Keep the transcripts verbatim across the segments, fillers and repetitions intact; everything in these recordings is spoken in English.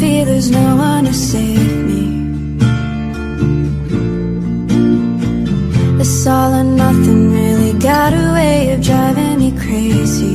fear there's no one to save me. This all or nothing really got a way of driving me crazy.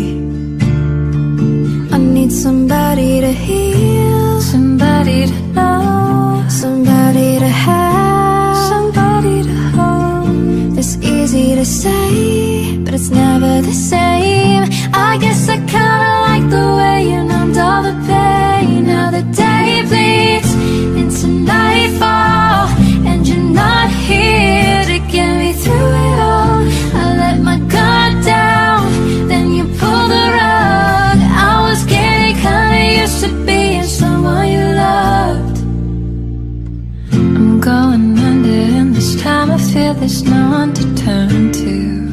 I need somebody to heal, somebody to know, somebody to have, somebody to hold. It's easy to say, but it's never the same. I guess I kinda like the way you numbed all the pain. Now the day bleeds into nightfall, and you're not here to get me through it all. I let my guard down, then you pulled the rug. I was getting kinda used to being someone you loved. I'm going under, and this time I feel there's no one to turn to.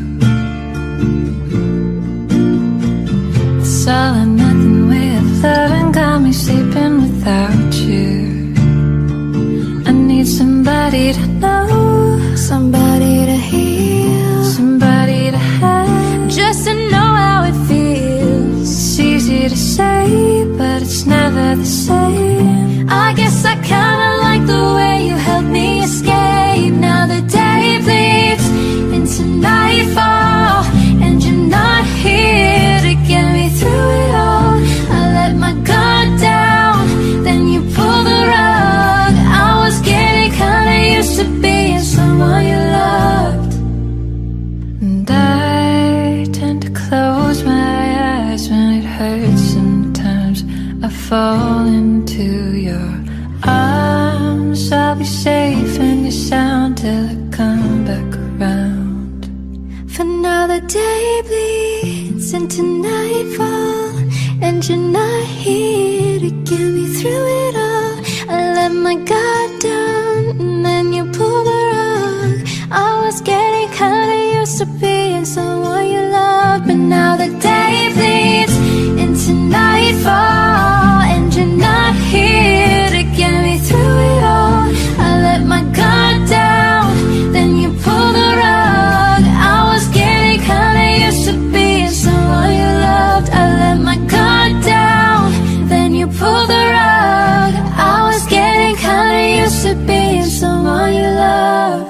It's all or nothing way of loving got me sleeping without you. I need somebody to know, somebody to heal, somebody to have, just to know how it feels. It's easy to say, but it's never the same. I guess I kinda like the way you helped me escape. Now the day bleeds into nightfall, and you're not here to get me through it all. I let my guard down, then you pulled the rug. I was getting kinda used to being someone you loved. And I tend to close my eyes when it hurts. Sometimes I fall into your arms. I'll be safe in your sound till I come back around. For now the day bleeds into nightfall, and you're not here to get me through it all. I let my guard down, and then you pulled the rug. I was getting kinda used to being someone you loved. But now the day bleeds into nightfall, and you're not here to get me through it all. I let my guard down, then you pulled the rug. I was getting kinda used to being someone you loved. I let my guard down, then you pulled the rug. I was getting kinda used to being someone you loved.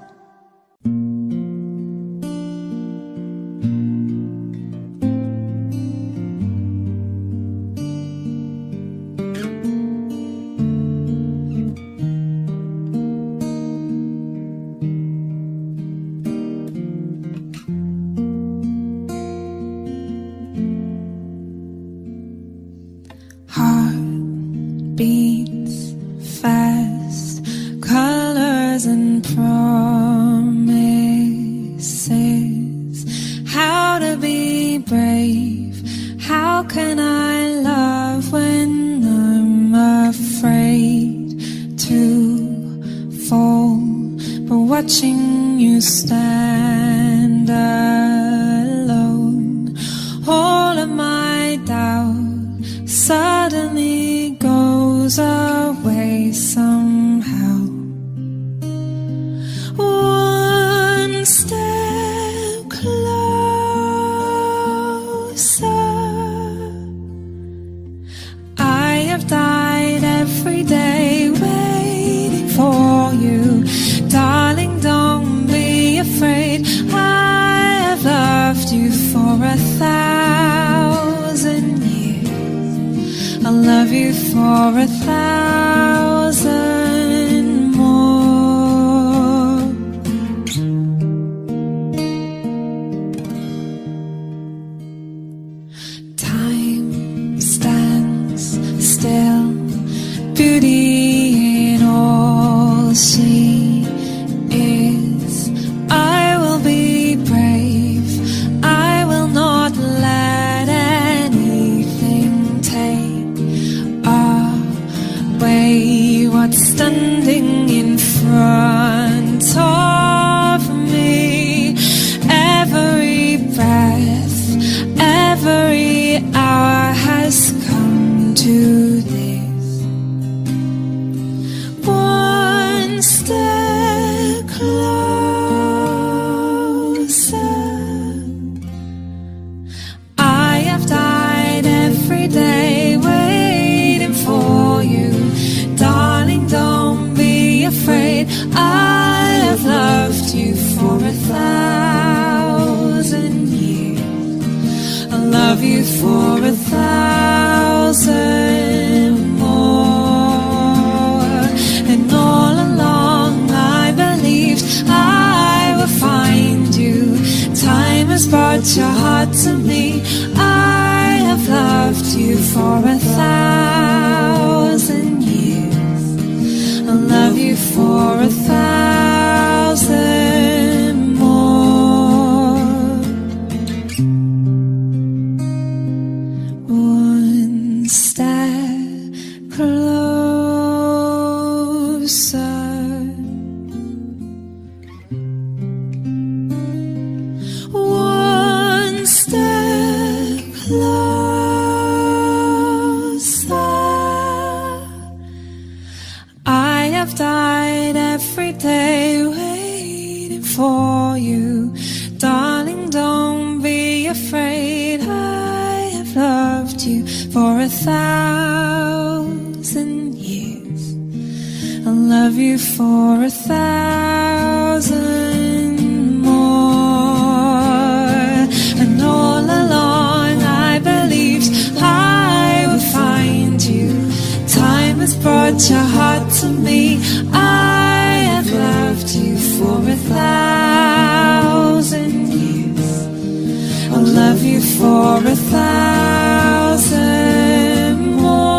Beats fast, colors and promises. How to be brave, how can I love when I'm afraid to fall? But watching you stand alone, all of my doubt suddenly goes away somehow. One step closer. I have died every day waiting for you. Darling, don't be afraid. I have loved you for a thousand years. I'll love you for a thousand more. Time stands still, beauty in all she is. I will be brave, I will not let anything take away what's standing in front of me. Every breath, every hour has come to this. One step closer. I have died every day waiting for you. afraid. I have loved you for a thousand years. I'll love you for a thousand more. And all along I believed I would find you. Time has brought your heart to me. I have loved you for a thousand years. I'll love you for a thousand more. One step closer. One step closer. I have died every day waiting for you. Darling, don't be afraid. I have loved you for a thousand years. I'll love you for a thousand more. And all along I believed I would find you. Time has brought your heart to me. I have loved you for a thousand years. I'll love you for a thousand more.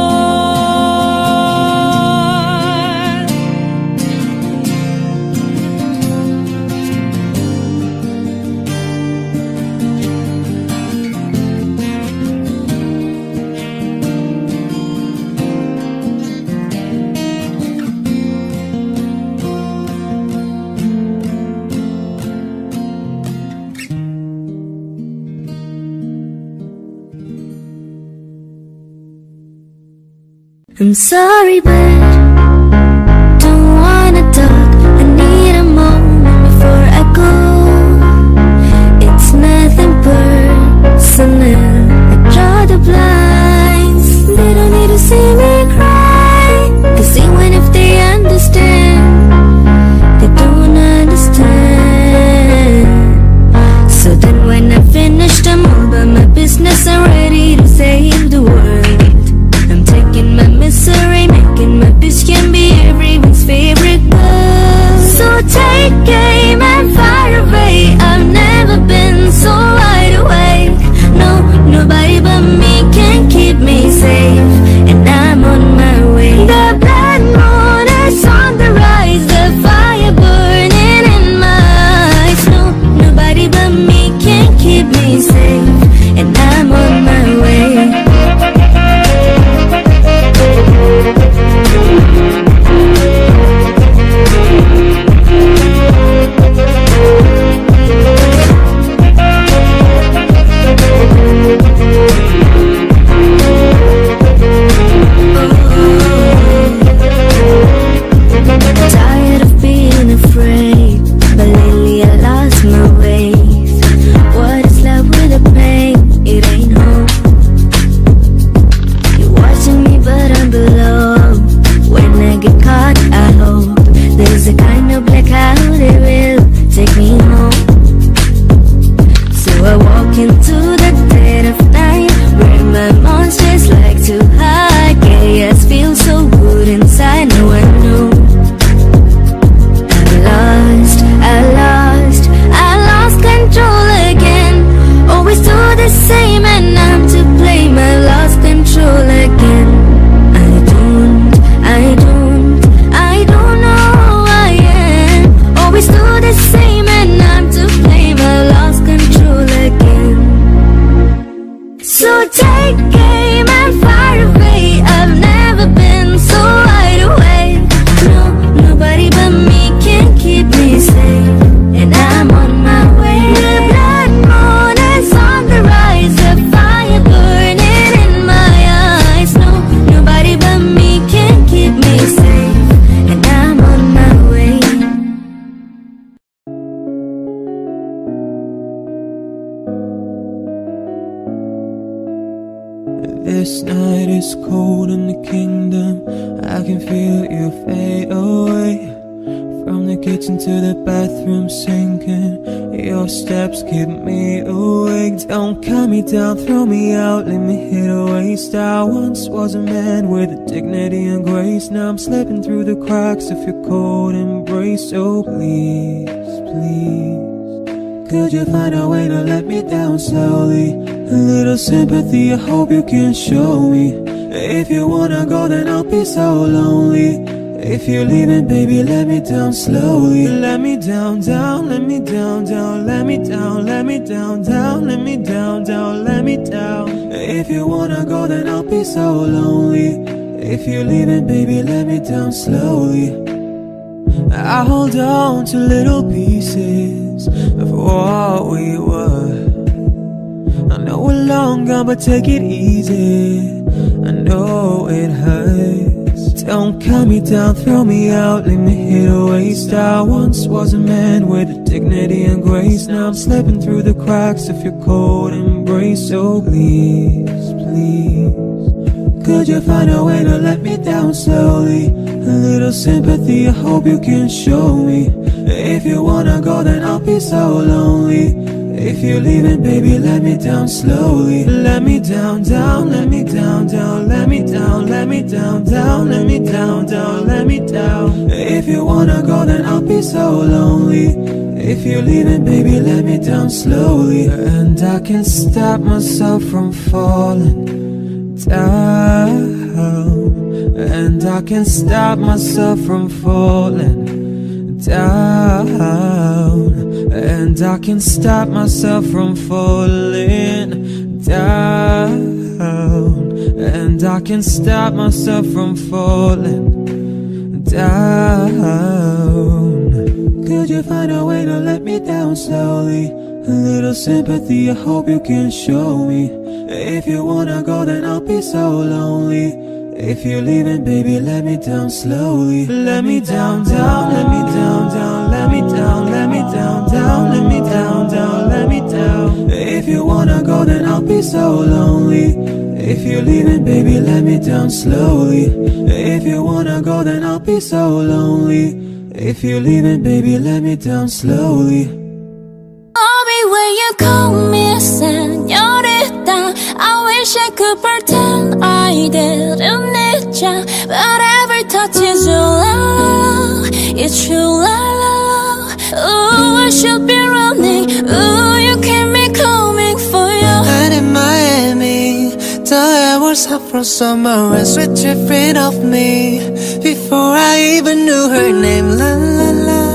I'm sorry, but don't wanna talk. I need a moment before I go. It's nothing personal. I draw the blinds. They don't need to see me cry. Cause even if they understand, they don't understand. So then when I finish them all by my business, I'm ready to save the world. I'm taking my misery, making my bitch can be everyone's favorite girl. So take aim and fire away. I've never been so wide awake. No, nobody but me can keep me safe. And I'm on my way. The blood moon is on the rise. The fire burning in my eyes. No, nobody but me can keep me safe. And I'm on my way. Tired of being afraid, but lately I lost my ways. What is love with a pain? It ain't hope. You're watching me but I'm below. When I get caught I hope there's a kind of blackout that will take me home. So I walk into the dead of night, where my monsters like to hide. Chaos feels so good inside, no I know. I lost, I lost, I lost control again. Always do the same and I'm to blame. I lost control again. I don't, I don't, I don't know who I am. Always do the same and I'm to blame. I lost control again. So take aim and fire away. I've never been so wide awake. No, nobody but me can keep me safe. And I'm on my way. The blood moon is on the rise. The fire burning in my eyes. No, nobody but me can keep me safe. And I'm on my way. This night is cold in the kingdom. I can feel you fade away. kitchen to the bathroom sinking. Your steps keep me awake. Don't cut me down, throw me out, leave me here to waste. I once was a man with dignity and grace. Now I'm slipping through the cracks of your cold embrace. So please, please, could you find a way to let me down slowly? A little sympathy, I hope you can show me. If you wanna go, then I'll be so lonely. If you're leaving, baby, let me down slowly. Let me down, down, let me down, down, let me down, let me down, down, let me down, down, let me down. If you wanna go, then I'll be so lonely. If you're leaving, baby, let me down slowly. I hold on to little pieces of what we were. I know we're long gone, but take it easy. I know it hurts. Don't cut me down, throw me out, leave me here to waste. I once was a man with dignity and grace. Now I'm slipping through the cracks of your cold embrace. So please, please, could you find a way to let me down slowly? A little sympathy, I hope you can show me. If you wanna go, then I'll be so lonely. If you're leaving, baby, let me down slowly. Let me down, down, let me down, down, let me down, let me down, down, let me down, down, let me down. If you wanna go, then I'll be so lonely. If you're leaving, baby, let me down slowly. And I can't stop myself from falling down. And I can't stop myself from falling down. And I can't stop myself from falling down. And I can't stop myself from falling down. Could you find a way to let me down slowly? A little sympathy, I hope you can show me. If you wanna go, then I'll be so lonely. If you're leaving, baby, let me down slowly. Let me down, down, let me down, down, let me down, let me down, down, let me down, down, let me down. If you wanna go, then I'll be so lonely. If you're leaving, baby, let me down slowly. If you wanna go, then I'll be so lonely. If you're leaving, baby, let me down slowly. I'll be where you call me, señorita. I wish I could pretend I didn't need ya, but every touch is your love. It's true love. Ooh, I should be running. Ooh, you keep me coming for you. And in Miami, the air was hot from summer and sweat dripping off me. Before I even knew her name, la la la.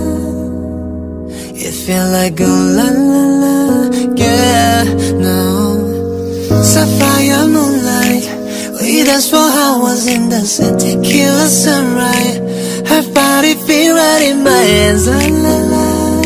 It felt like a la la la, yeah, no. Sapphire moonlight, we danced for hours in the sun, tequila sunrise. Her body feel right in my hands, la la la.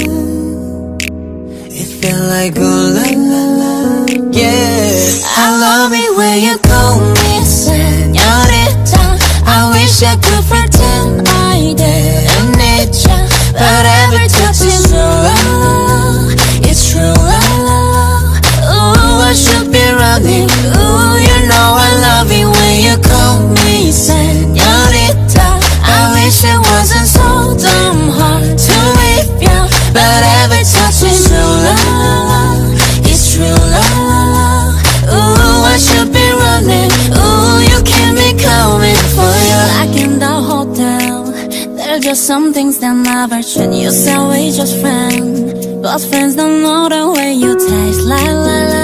It felt like a la la la, yeah. I love it when you call me señorita. I wish I could pretend I didn't need ya, but every touch is your love. It's true love. Ooh, I should be running. Ooh, you know I love it when you call me señorita. I wish it wasn't so damn hard to leave you, but every touch is true love. It's true love. Ooh, I should be running. Ooh, you keep me coming for you. Like in the hotel, there's just some things that never change. You say we just friends, but friends don't know the way you taste. La la la.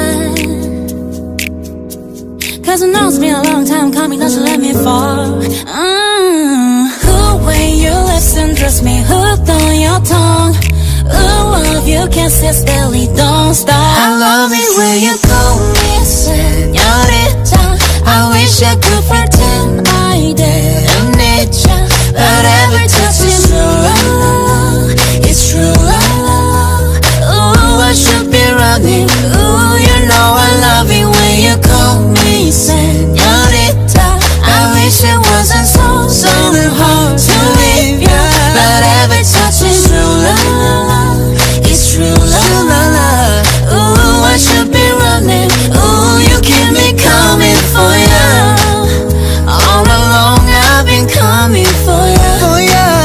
Cause I know it's been a long time coming, don't you let me fall. mm. Who when you listen, trust me, hooked on your tongue. Ooh, love you can't sit still, it don't stop. I love it when you call me señorita. I wish I could pretend I didn't need ya, but every touch is true love. It's true love. Ooh, I should be running. Ooh, you know I love it when you call me señorita. I wish it wasn't so, so hard to leave ya, but every touch is true love. It's true love. Ooh, I should be running. Ooh, you keep me coming for ya. All along I've been coming for ya. Oh yeah.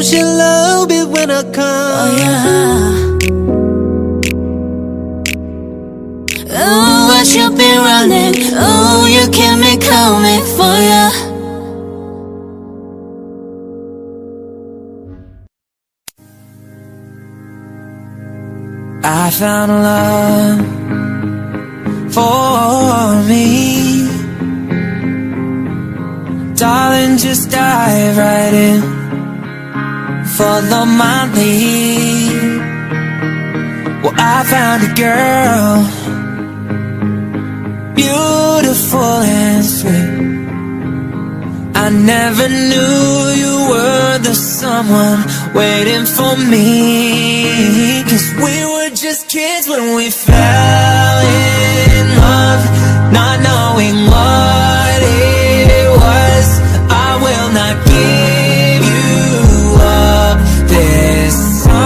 Don't you love it when I come? Oh yeah. Oh, I should be running. Oh, you keep me coming for ya. I found love for me. Darling, just dive right in. Follow my lead. Well, I found a girl, beautiful and sweet. I never knew you were the someone waiting for me. Cause we were just kids when we fell in love, not knowing what it was. I will not give you up this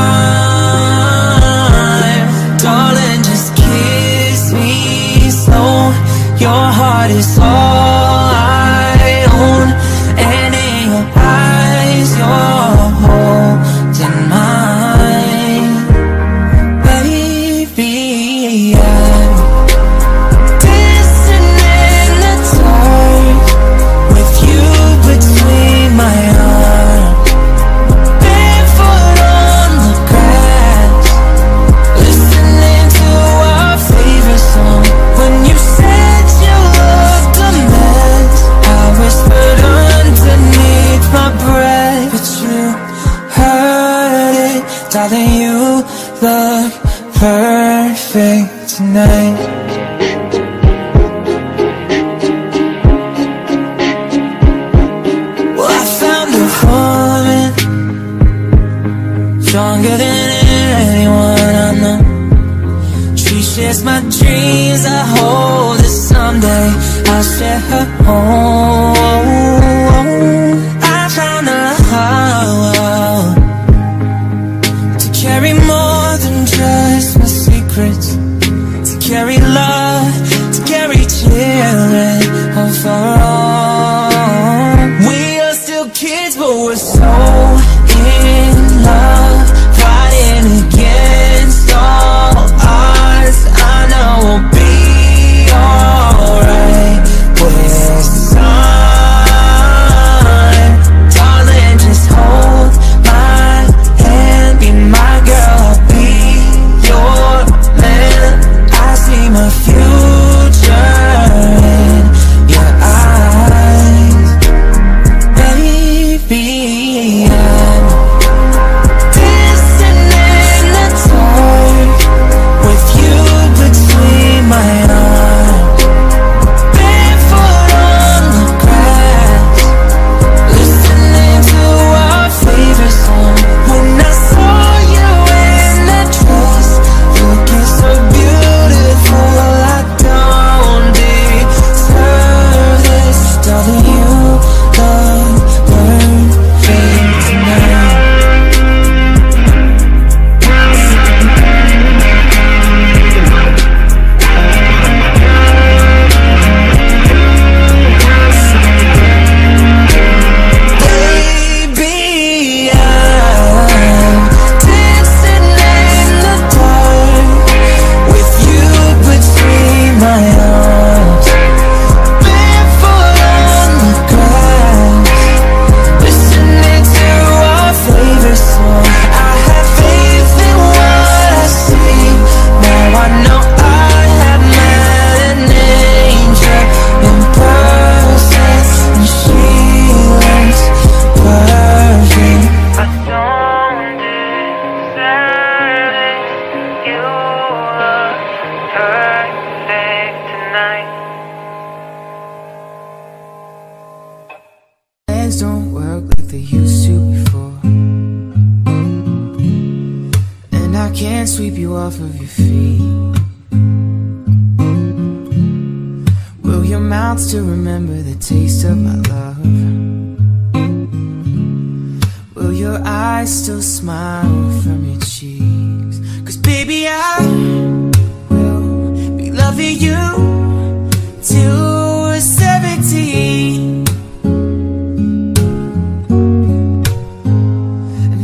time. Darling, just kiss me slow. Your heart is all I own, and in your eyes you're holding mine. Baby, I'm dancing in the dark with you between my arms, barefoot on the grass, listening to our favorite song. When you said you looked a mess, I whispered underneath my breath, but you heard it. Darling, you look perfect tonight. Well, I found a woman stronger than anyone I know. She shares my dreams. I hope that someday I'll share her home. I found a love to carry more than just my secrets, to carry love, to carry children of our own. We are still kids, but we're so in love, fighting against all odds. I know we'll be alright with time. Darling, just hold my hand, be my girl, I'll be your man. I see my future in your eyes. Baby, I'm dancing in the dark with you between my arms, barefoot on the grass, listening to our favorite song. When I saw you in that dress, looking so beautiful, I don't deserve this. Darling, you look perfect tonight. Baby, I'm dancing in the dark with you between my arms, barefoot on the grass, listening to our favorite song. I have faith in what I see. Now I know I have met an angel in person, and she looks perfect. I don't deserve it. You look perfect tonight. Legs don't work like they used to before, and I can't sweep you off of your feet. Will your mouth still remember the taste of my love? Will your eyes still smile from your cheeks? Cause baby, I will be loving you till we're seventeen.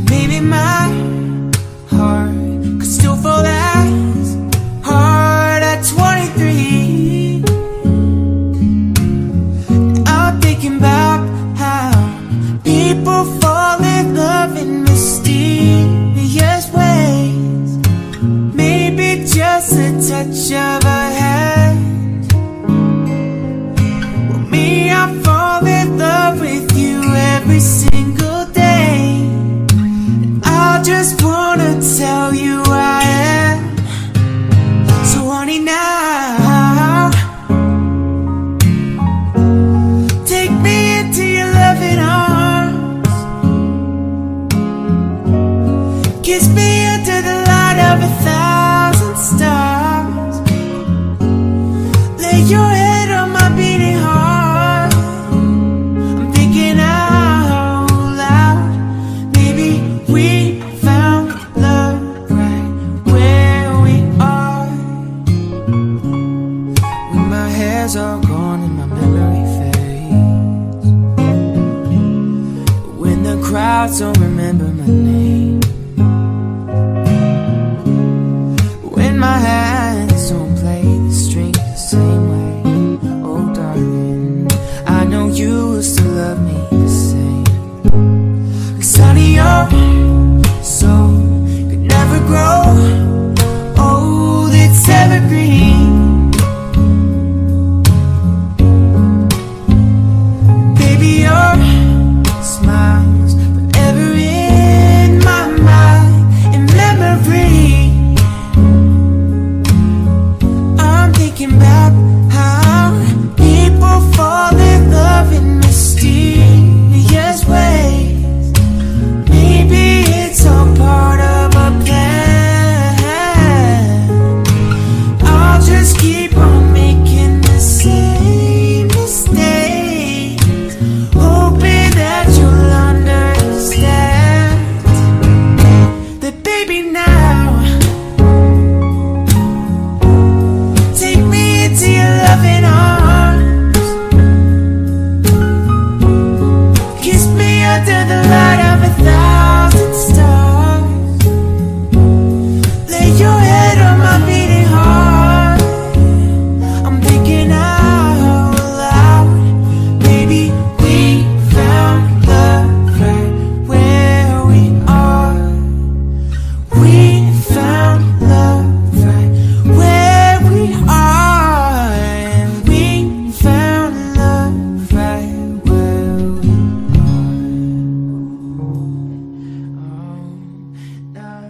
just wanna tell you I am. So honey now, take me into your loving arms, kiss me under the light of a thousand stars, lay your head on my beating heart. I'm thinking out loud, maybe we found love right where we are. When my hair's all gone and my memory fades, when the crowds don't remember my name, when my hands don't play the strings the same way. Oh darling, I know you will still love me the same. 'Cause honey, your soul could never grow old, it's evergreen. Baby, your smile's forever in my mind, in memory. I'm thinking about how people fall in love in mysterious ways. Maybe it's all part of a plan. I'll just keep on making the same mistakes, hoping that you'll understand that baby now, take me into your loving arms, kiss me under the light of a thousand stars, lay your head on my beating heart. I'm thinking out loud, maybe we found love right where we are. We found love right where we are, and we found love right where we are.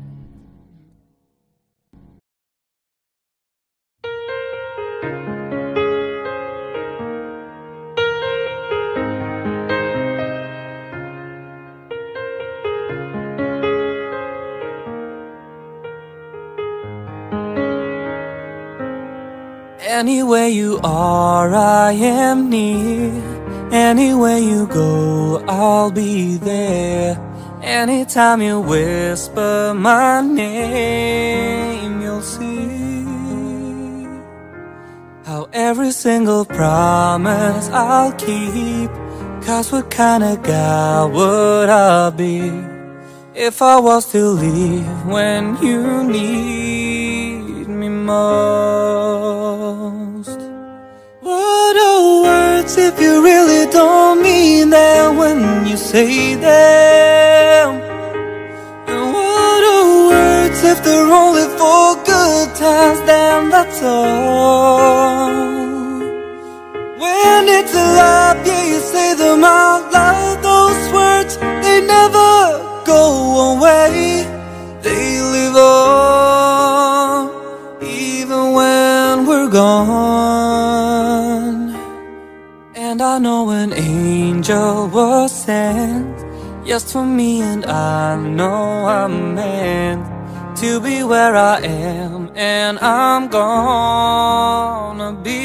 Anywhere you are, I am near. Anywhere you go, I'll be there. Anytime you whisper my name, you'll see how every single promise I'll keep. 'Cause what kind of guy would I be if I was to leave when you need me most? What are words if you really don't mean them when you say them? And what are words if they're only for good times, then that's all. When it's a lie, yeah, you say them out loud. Those words, they never go away. They live on, even when we're gone. And I know an angel was sent just for me, and I know I'm meant to be where I am, and I'm gonna be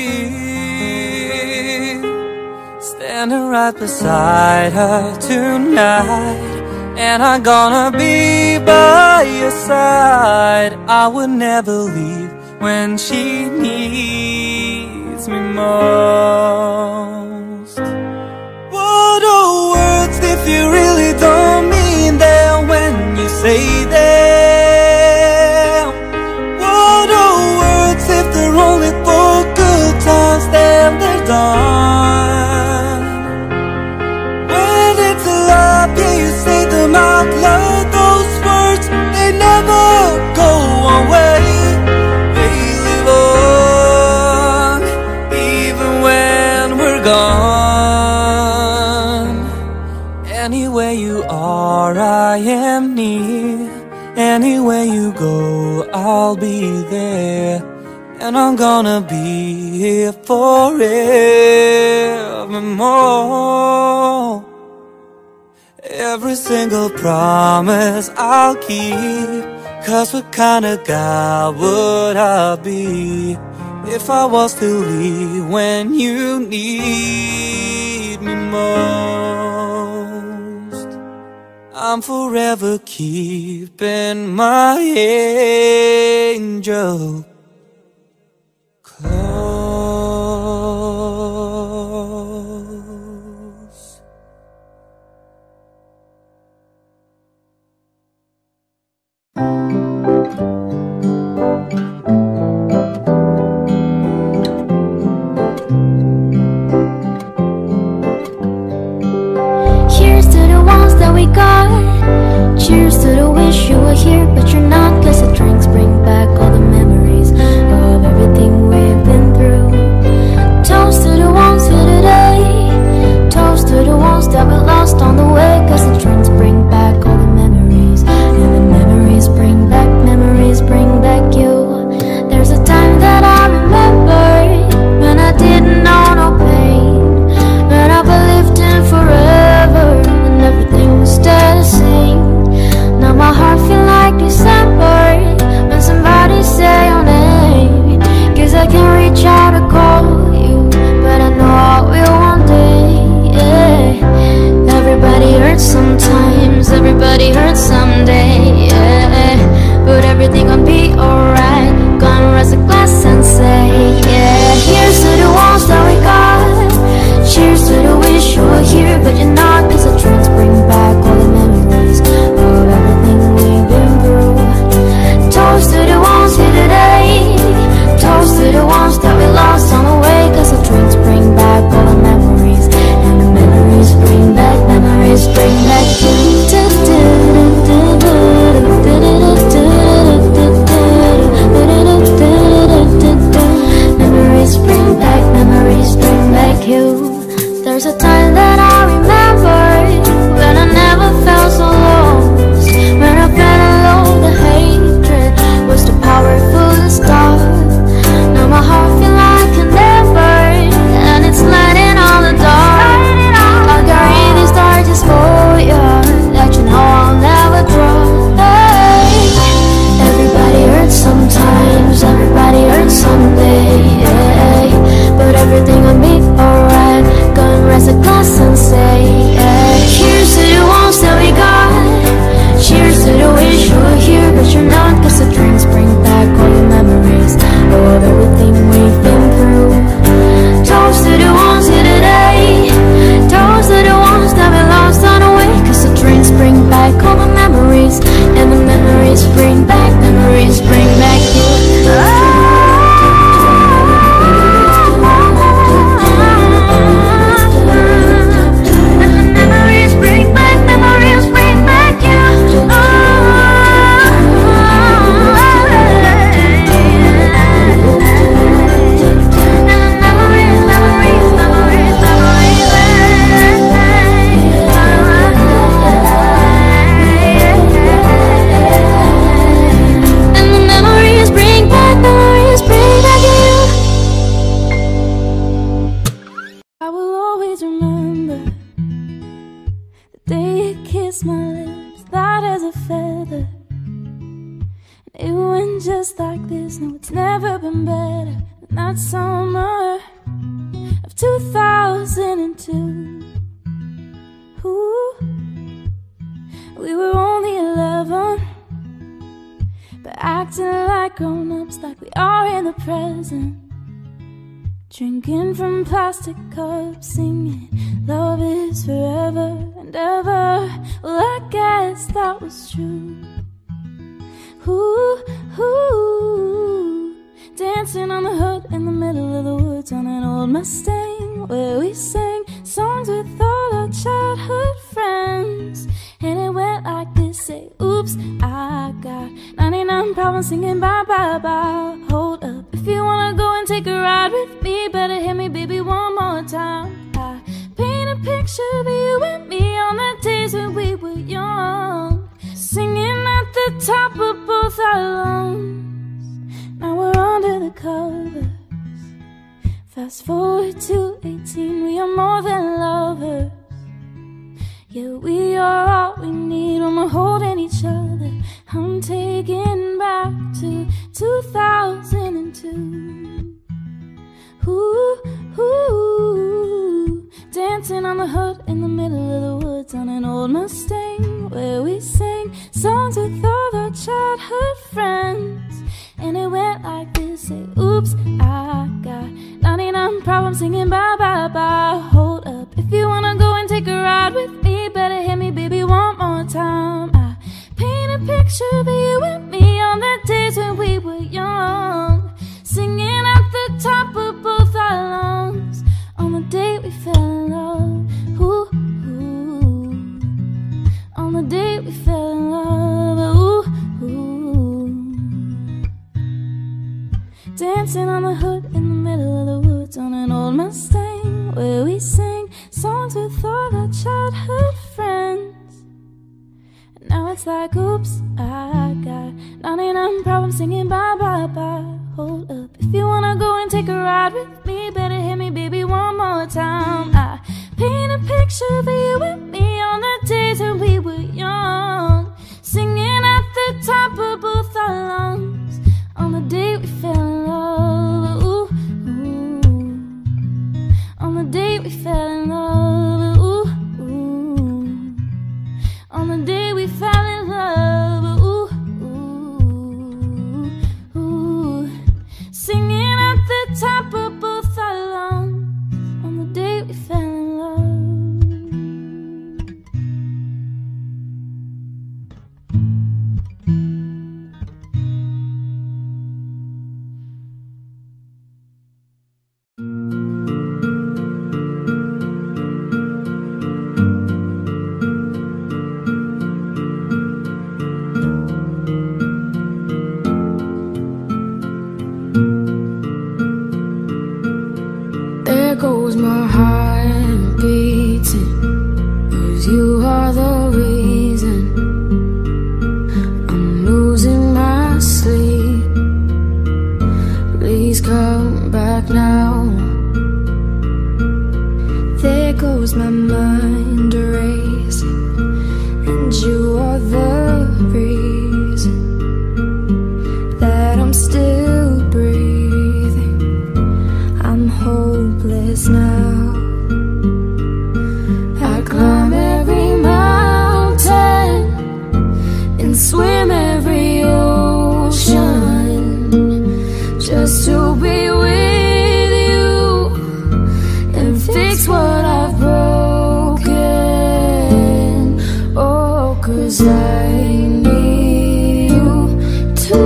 standing right beside her tonight, and I'm gonna be by your side. I would never leave when she needs me most. What are words if you really don't mean them when you say them? What are words if they're only for good times, then they're done? When it's a lie, yeah, you say them out loud. Those words, they never go away. They live on, even when we're gone. Anywhere you are, I am near. Anywhere you go, I'll be there. And I'm gonna be here forevermore. Every single promise I'll keep, 'cause what kind of guy would I be if I was to leave when you need me most? I'm forever keeping my angel close. Cheers to the ones that we got. Cheers to the wish you were here, but you're not. 'Cause the drinks bring back all the memories of everything we've been through. Toast to the ones here today. Toast to the ones that we lost on the way. 'Cause the drinks bring back all the memories, and the memories bring back, memories bring back you. There's a time that I remember when I didn't know no pain, when I believed in forever and everything was still the same. Now my heart feel like December when somebody say your name. 'Cause I can reach out to call you, but I know I will one day, yeah. Everybody hurts sometimes, everybody hurts someday, yeah. But everything gon' be alright. Gonna raise a glass and say, yeah. Here's to the ones that we got. Cheers to the wish you were here, but you're not. 'Cause the drinks bring back all the memories of everything we've been through. Toast to the ones here today. Toast to the ones that we lost on the way. 'Cause the drinks bring back all the memories, and the memories bring back, memories bring back you. Memories bring back, memories bring back you. There's a time that I remember when I never felt so lost, when I felt alone, the hatred was too powerful to stop. Now my heart feel like an never, and it's lighting on the dark. I'll carry these torches for you, that you know I'll never drop. Hey. Everybody hurts sometimes, everybody hurts someday, yeah. But everything will be alright. Gonna raise a glass and say, yeah. Cheers to the ones that we got. Cheers to the wish you were here, but you're not. 'Cause the drinks bring back all the memories of everything we've been through. Toast to the ones here today. Toast to the ones that we lost on the way. 'Cause the drinks bring back all the memories, and the memories bring back, memories bring back you. Just like this, no, it's never been better than that summer of two thousand two. Ooh, we were only eleven, but acting like grown-ups, like we are in the present. Drinking from plastic cups, singing love is forever and ever. Well, I guess that was true. Ooh, ooh, dancing on the hood in the middle of the woods on an old Mustang, where we sang songs with all our childhood friends. And it went like this, say, oops, I got ninety-nine problems singing bye, bye, bye. Hold up, if you wanna go and take a ride with me, better hit me, baby, one more time. I paint a picture of you and me on the days when we were young. our lungs. Now we're under the covers. Fast forward to eighteen, we are more than lovers. Yeah, we are all we need when we're holding each other. I'm taken back to two thousand two. Ooh, ooh, dancing on the hood in the middle of the woods on an old Mustang, where we sang songs with all our childhood friends. And it went like this, say, oops, I got ninety-nine problems singing bye, bye, bye. Hold up, if you wanna go and take a ride with me, better hit me, baby, one more time. I paint a picture of you and me on the days when we were young, singing at the top of both our lungs on the day we fell in love. Ooh, ooh, on the day we fell in love. Ooh, ooh, dancing on the hood in the middle of the woods on an old Mustang, where we sang songs with all our childhood friends. And now it's like, oops, I got ninety-nine problems singing bye, bye, bye. Hold up, if you wanna go and take a ride with me, better hit me, baby, one more time. I paint a picture of you and me on the days when we were young, singing at the top of both our lungs on the day we fell in love. Ooh, ooh, on the day we fell in love. Ooh, ooh, on the day we fell in love. Ooh, ooh, ooh, singing at the top of both our lungs on the day we fell in love. There goes my heart beating, 'cause you are the reason I'm losing my sleep. Please come back now. There goes my mind racing, and you are the reason that I'm still breathing. I'm hopeless now. I climb every mountain and swim every ocean just to be with you and fix what I've broken. Oh, 'cause I need you to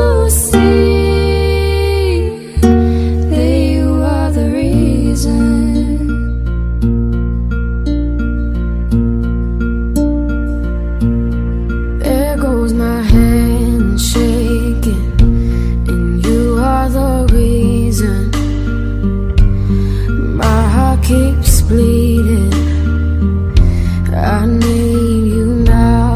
see that you are the reason. There goes my hand shaking, and you are the reason. My heart keeps bleeding. I need you now.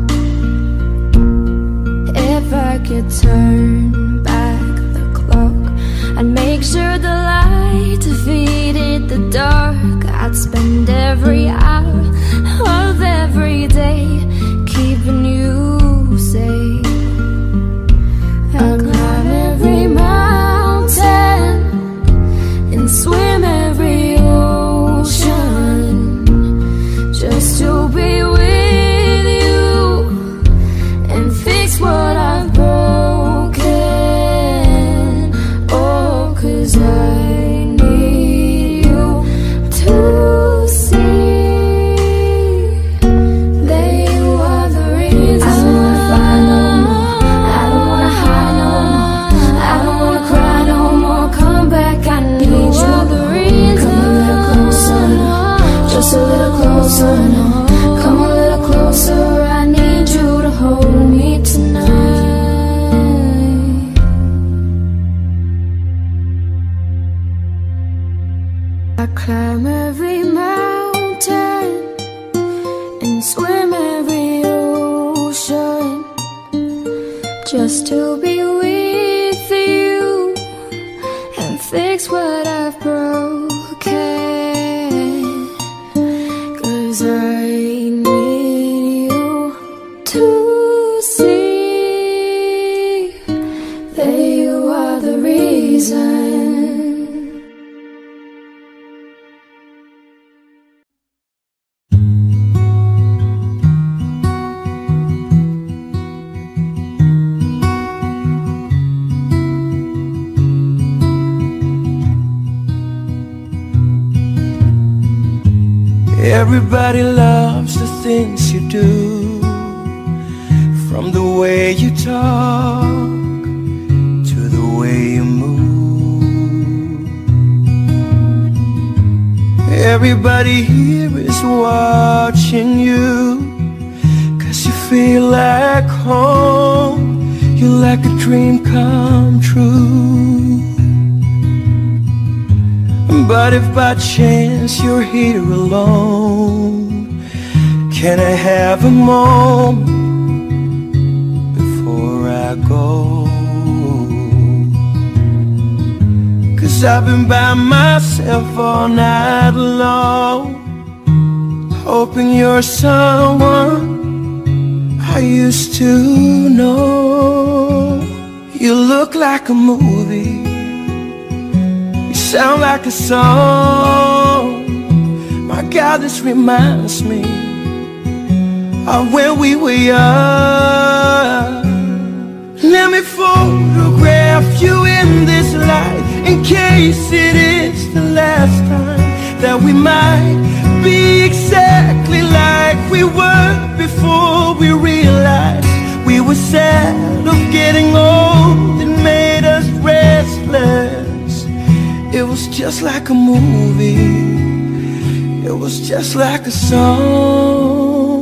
If I could turn back the clock, I'd make sure the light defeated the dark. I'd spend every hour of every day keeping you safe. I'd climb every mountain and swim every ocean just to be with you and fix what I've broken. just to be with you and fix what I've broken. 'Cause I need you to see that you are the reason. Everybody loves the things you do, from the way you talk to the way you move. Everybody here is watching you, 'cause you feel like home. You're like a dream come true. But if by chance you're here alone, can I have a moment before I go? 'Cause I've been by myself all night long, hoping you're someone I used to know. You look like a movie, sound like a song. My God, this reminds me of when we were young. Let me photograph you in this light, in case it is the last time that we might be exactly like we were before we realized we were sad of getting old. It made us restless. It was just like a movie, it was just like a song.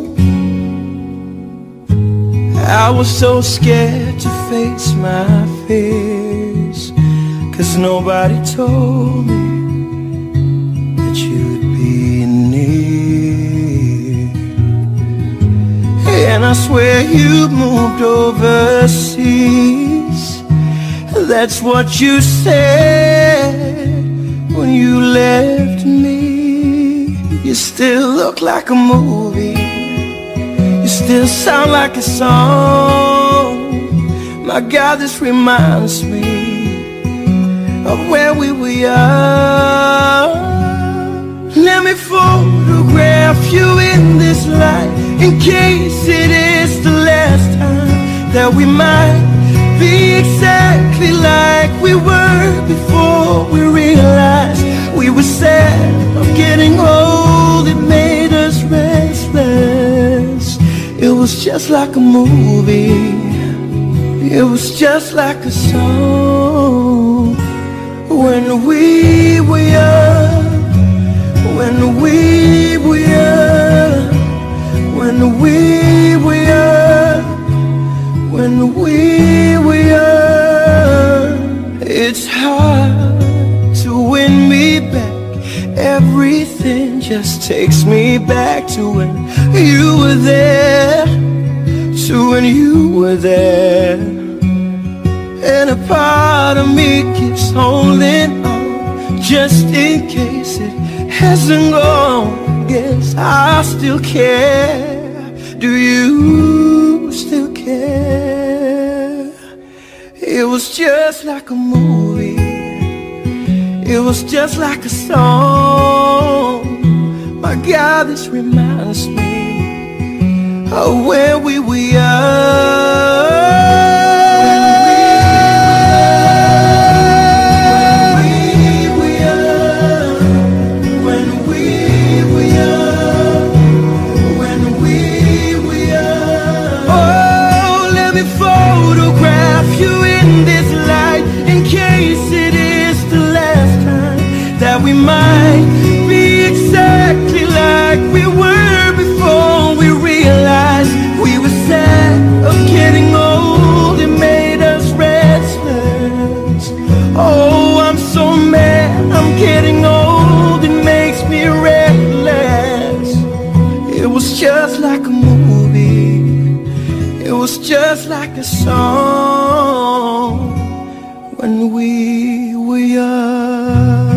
I was so scared to face my fears, 'cause nobody told me that you'd be near. And I swear you moved overseas, that's what you said when you left me. You still look like a movie, you still sound like a song. My God, this reminds me of when we were young. Let me photograph you in this light, in case it is the last time that we might be exactly like we were before we realized we were sad of getting old. It made us restless. It was just like a movie, it was just like a song. When we were young, when we were young, when we were young, when we were young. It's hard to win me back, everything just takes me back to when you were there, to when you were there. And a part of me keeps holding on, just in case it hasn't gone. Guess I still care. Do you still care? It was just like a movie, it was just like a song. My God, this reminds me of when we were young. We might be exactly like we were before we realized we were sad of getting old. It made us restless. Oh, I'm so mad I'm getting old. It makes me restless. It was just like a movie, it was just like a song when we were young.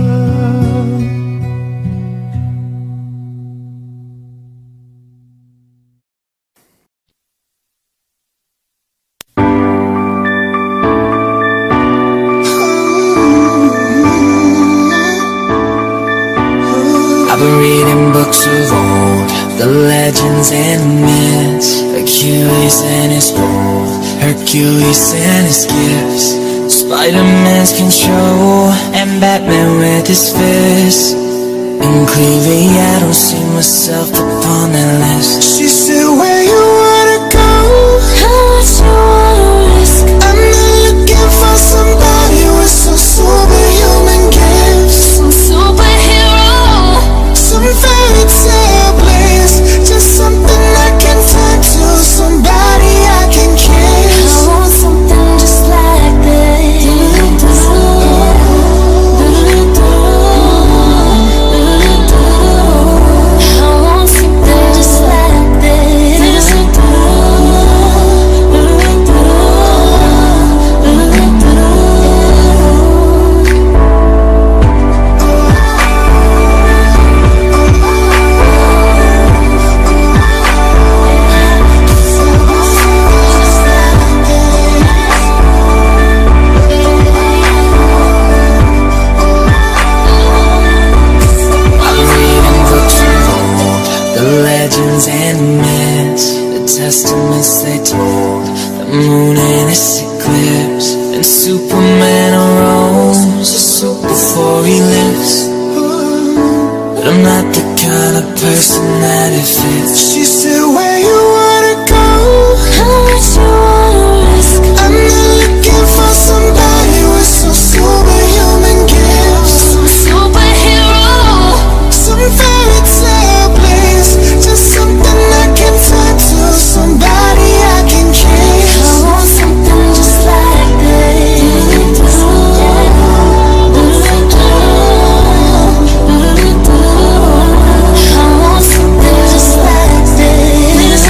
I've been reading books of old, the legends and myths, Achilles and his gold, Hercules and his gifts, Spider-Man's control, and Batman with his fists. And clearly I don't see myself upon that list. She said, where you wanna go? How much you wanna risk? I'm not looking for somebody with some superhuman gifts, Some superhero, some fairy tale bliss, just something I can turn to, somebody I can kiss. I want something just like this. I want something just like this. Legends and myths, the testaments they told, the moon and its eclipse, and Superman arose a soup before he lives. But I'm not the kind of person that it fits. She said, where you wanna go? How much you wanna risk? I'm not looking for somebody with some superhuman gifts, Some superhero, some fairy tale bliss, just something I can turn to, somebody I can kiss. I want something just like this. I want something just like this.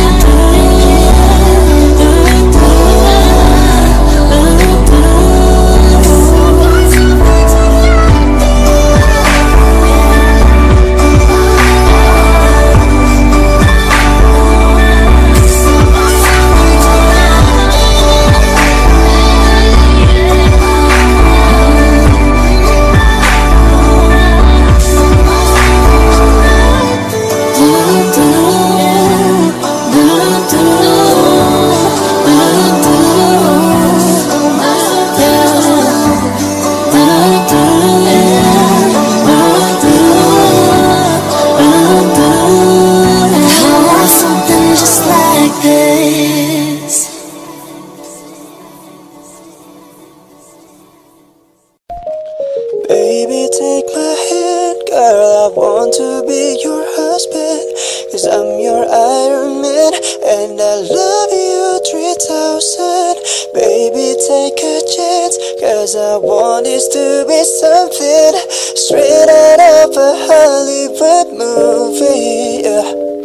Baby, take my hand, girl, I want to be your husband, 'cause I'm your Iron Man, and I love you three thousand. Baby, take a chance, 'cause I want this to be something straight out of a Hollywood movie, yeah.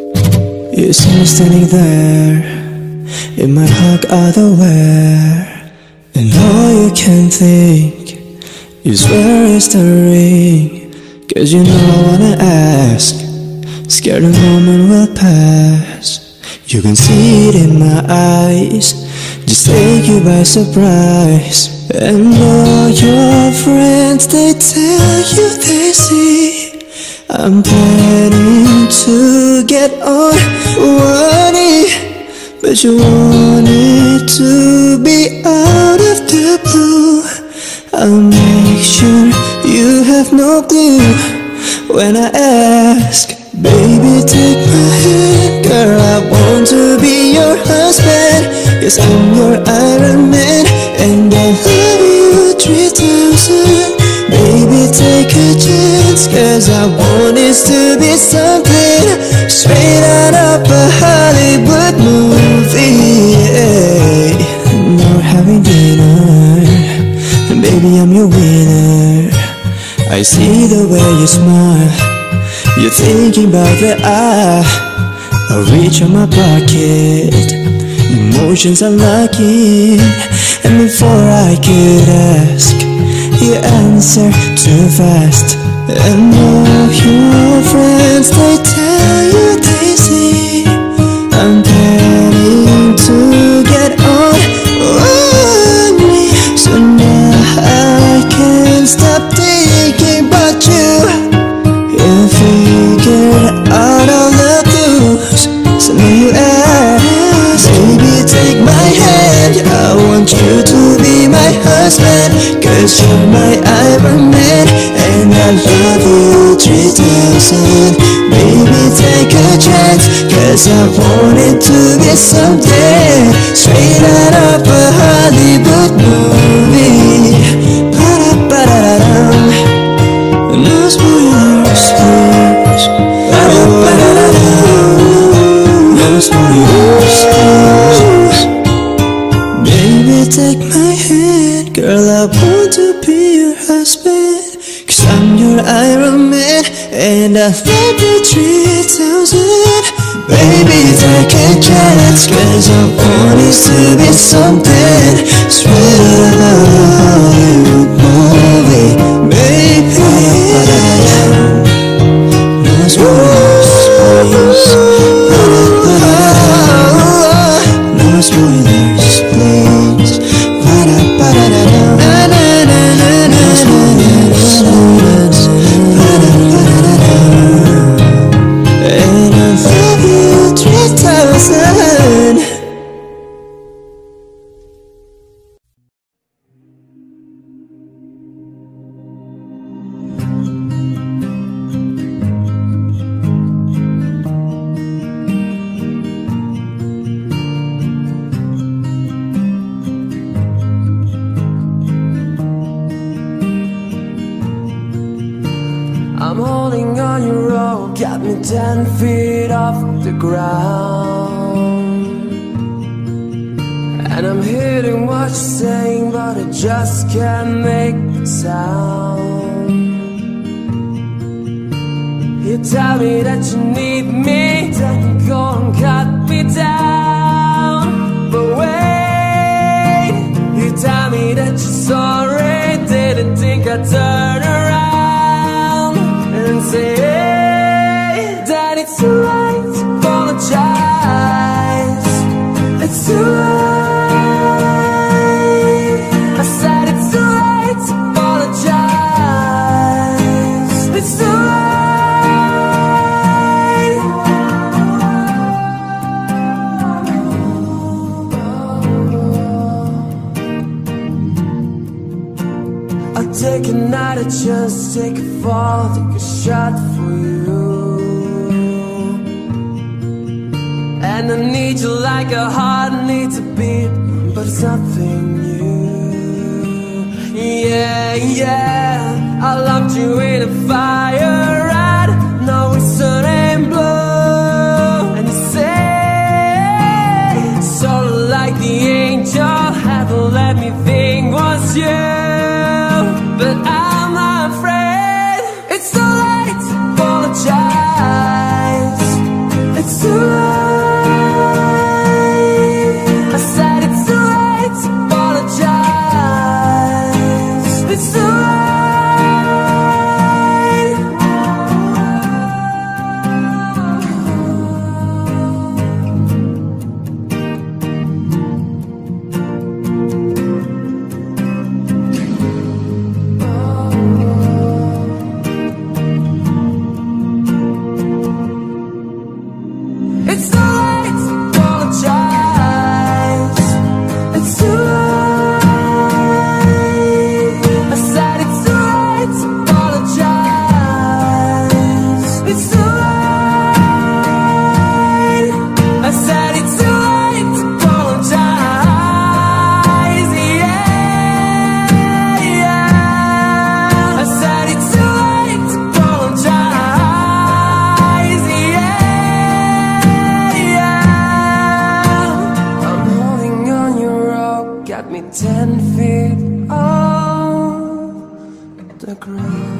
You see me standing there, in my park underwear, and all you can think is where is the ring? 'Cause you know I wanna ask, scared the moment will pass. You can see it in my eyes, just take you by surprise. And all your friends, they tell you they see I'm planning to get on one knee, but you want it to be out of the blue. I'll make sure you have no clue when I ask. Baby, take my hand, girl, I want to be your husband, 'cause I'm your Iron Man, and I love you three thousand. Baby, take a chance, 'cause I want this to be something straight out of a Hollywood movie, yeah. Now we're having dinner, and baby, I'm your winner. I see the way you smile, you're thinking about the eye. I reach in my pocket, questions are lacking, and before I could ask, you answer too fast. And all your friends, they tell you they see I'm planning to get on me. So now I can't stop thinking about you. You figured out all the clues, so now you ask, baby, take my hand. I want you to be my husband, cause you're my Iron Man, and I love you three thousand. Baby, take a chance, cause I want it to be something straight out of a Hollywood movie. Ba-da-ba-da-da-dum. No spoilers, please. Ba-da-ba-da-da-dum. No spoilers, please. Baby, take my hand, girl, I want to be your husband, cause I'm your Iron Man, and I love you three thousand. Baby, take a chance, cause I want it to be something straight out of a Hollywood movie. Baby, no spoilers, please. No spoilers, please. And I love you three thousand. I'm holding on your rope, got me ten feet off the ground, and I'm hearing what you're saying, but I just can't make a sound. You tell me that you need me, then you go and cut me down. But wait, you tell me that you're sorry, didn't think I'd turn around and say that it's too late to apologize. It's too late. I said it's too late to apologize. It's too late. I'll take another chance, take a fall, take a shot for you. And I need you like a heart needs a beat, but it's nothing new. Yeah, yeah, I loved you in a fire red, now it's turning blue. And you say, sort of like the angel had to let me think was you. But I'm afraid it's too late to apologize. It's too late. I said it's too late to apologize. It's too late. It's too late to apologize. It's too late. I said it's too late to apologize. It's too late. I said it's too late to apologize. Yeah, yeah. I said it's too late to apologize. Yeah. I'm holding on your rope, got me ten feet off the ground.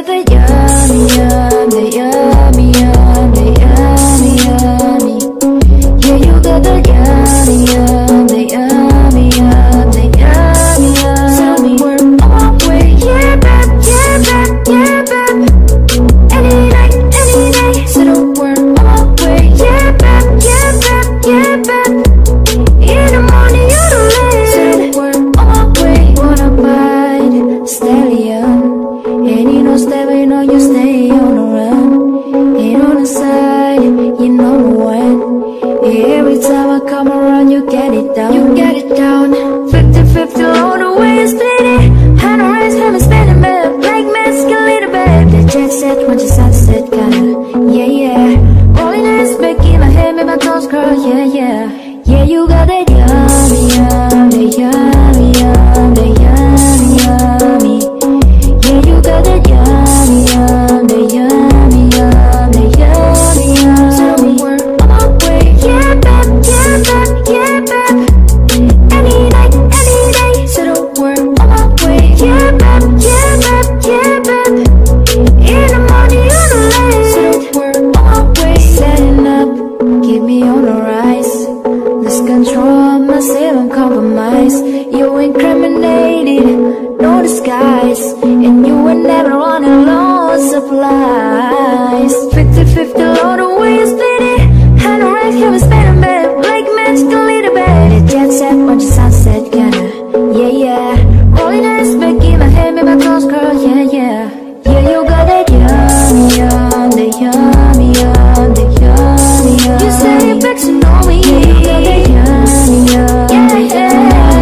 got the yummy, yum, the yummy, yum, the yummy, yummy. Yeah, you got the yummy, yum, the yummy, yum, the yummy, yummy. So we're on my way, yeah, babe, yeah, babe, yeah, babe. Any night, any day, so we're on my way, yeah, babe, yeah, babe, yeah, babe. In the morning, you're the late, so we're on my way. Wanna bite stallion, and you know stay, but you know you stay on the run. And on the side, you know when. Every time I come around, you get it down. You get it down. Fifty fifty all the way, you split it. Hand on raise, have me spinning, babe. Like mescalina, babe. The jet set when you sunset, kinda. Yeah, yeah. Rolling eyes, back in my head, make my toes curl. Yeah, yeah. Yeah, you got that yummy, yum, the yummy, yum, the yummy, yummy. Yeah, you got that yummy, yum, the yummy, yum, the yummy, yummy. So we're on my way, yeah, babe, yeah, babe, yeah, babe. Any night, any day, so we're on my way, yeah, babe, yeah, babe, yeah, babe. In the morning, you're the late, so we're on my way. Setting up, keep me on the rise. Lose control myself and compromise. You incriminated, no disguise. And you were never running low supplies. Fifty fifty all the way you split it. Hand on raise, have me spinning, babe. Like magical little babe. The jet set when the sunset, kinda. Yeah, yeah. Rolling eyes back in my head, make my toes curl. Yeah, yeah. Yeah, you got that yummy, yum, the yummy, yum, the yummy, yum. You say you're back to know me. Yeah, you got that yummy, yum, yeah, yeah,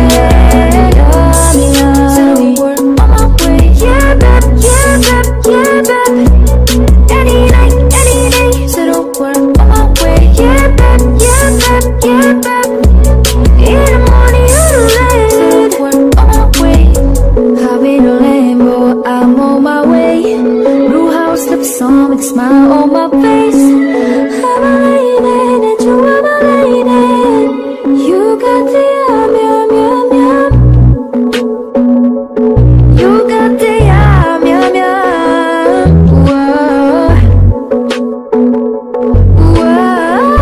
yummy, yum. So we're on my way, yeah, babe, yeah, babe, yeah, babe. Any night, any day, so we're on my way, yeah, babe, yeah, babe, yeah, babe. In the morning, you're late, so we're on my way. Having a Lambo, I'm on my way. Blue house looks on with a smile on my face. I'm a lady, and you are my lady. You got the yum, yum, yum, yum. You got the yum, yum, yum. Whoa. Whoa.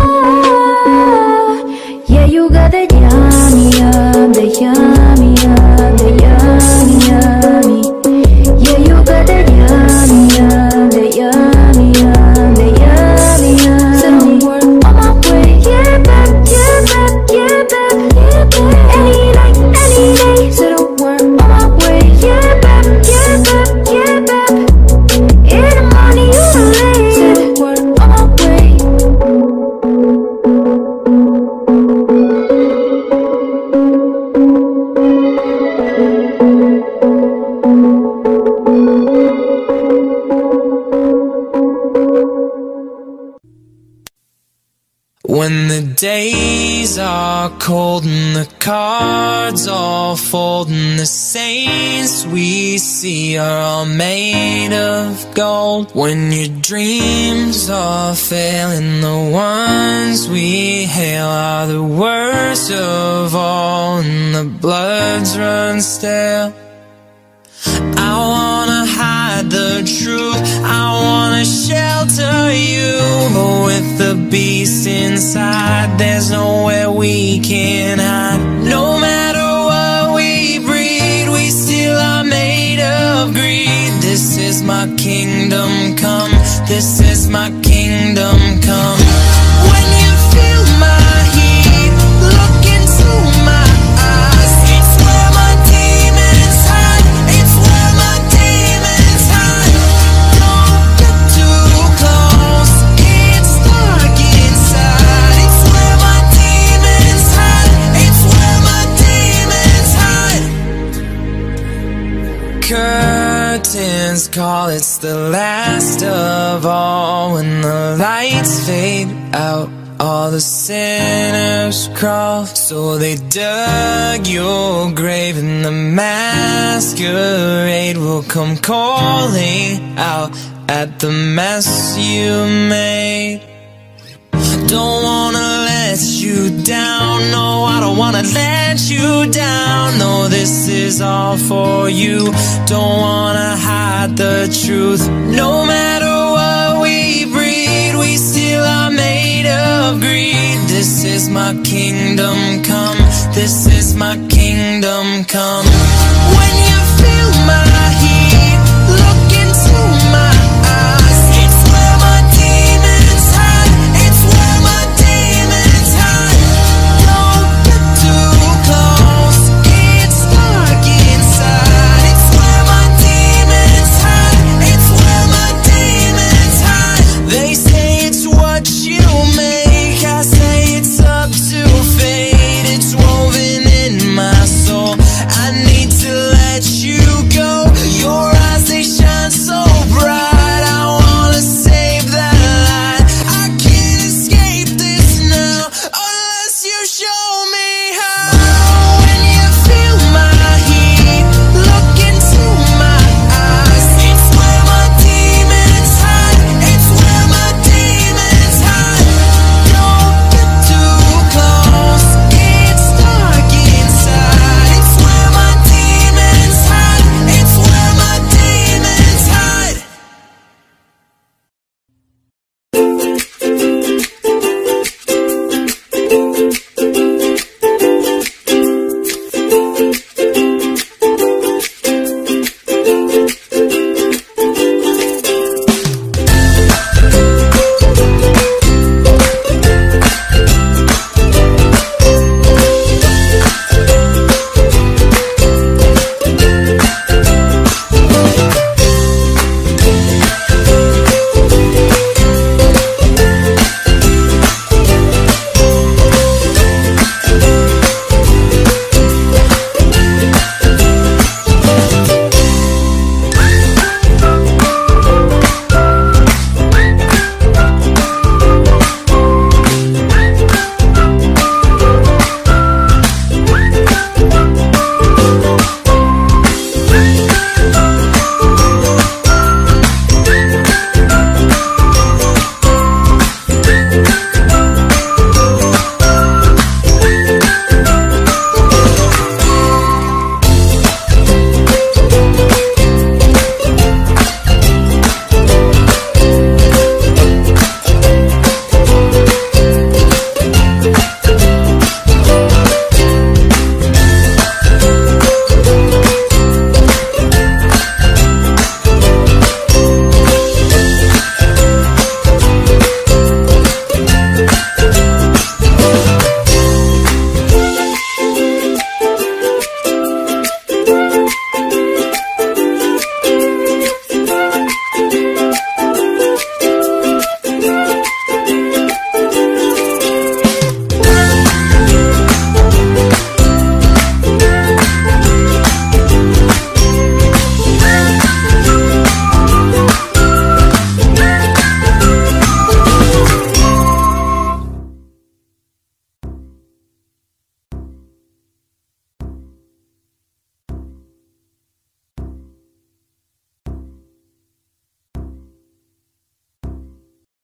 Yeah, you got the yummy, yum, the yummy, yum, the yummy, yummy. Yeah, you got the yummy, yum, the yummy, yum, the yummy, yum. So we're on my way, yeah, babe, yeah, babe, yeah, babe, yeah, babe. Any night, any day, so we're on my way, yeah, babe, yeah, babe, yeah, babe. In the morning, you're late, so we're on my way. When the days are cold and the cards all fold and the saints we see are all made of gold. When your dreams are failing, the ones we hail are the worst of all, and the bloods run stale. I wanna hide the truth, I wanna shelter you, but with the beast inside, there's nowhere we can hide. No matter what we breed, we still are made of greed. This is my kingdom come, this is my kingdom come. When you feel my heat, look into my eyes. It's where my demons hide, it's where my demons hide. Don't get too close, it's dark inside. It's where my demons hide, it's where my demons hide. Curtains call, it's the last of all. When the lights fade out, all the sinners crawl. So they dug your grave, and the masquerade will come calling out at the mess you made. Don't wanna let you down, down. No, I don't wanna let you down. No, this is all for you. Don't wanna hide the truth. No matter what we breed, we still are made of greed. This is my kingdom come. This is my kingdom come.